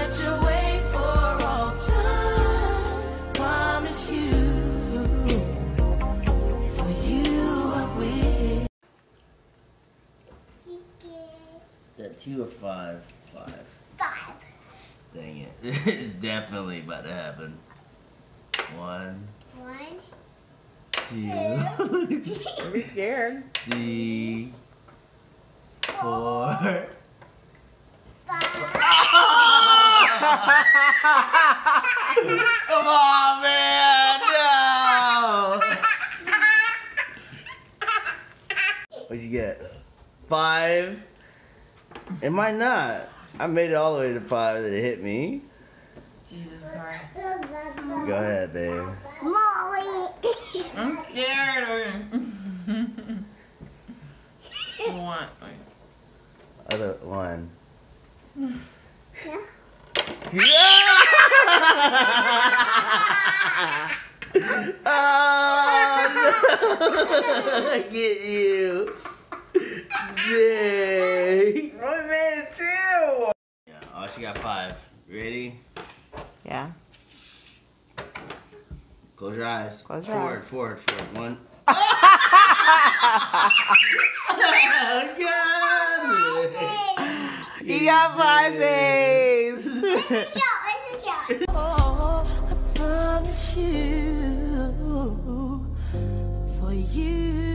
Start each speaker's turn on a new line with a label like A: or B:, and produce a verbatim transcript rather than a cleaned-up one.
A: put you away for all time. Promise you, for you I will.
B: That two or five? Five.
C: Five.
B: Dang it. It's definitely about to happen. One.
C: One.
B: Two.
D: Don't be scared.
B: Three. Four.
C: Five.
B: Come on, man! No! What'd you get? Five? It might not. I made it all the way to five that it hit me.
D: Jesus Christ.
B: Go ahead, babe.
C: Molly.
D: I'm scared. One.
B: Other one.
C: Yeah.
B: Yeah! Oh, no. I get you. Dang.
D: I made it too.
B: Yeah, oh, she got five. Ready?
D: Yeah.
B: Close your eyes.
D: Close your
B: forward,
D: eyes.
B: forward, forward. One.
D: You got five babes.
C: It's a shot. It's a shot.
A: Oh, I promise you, for you.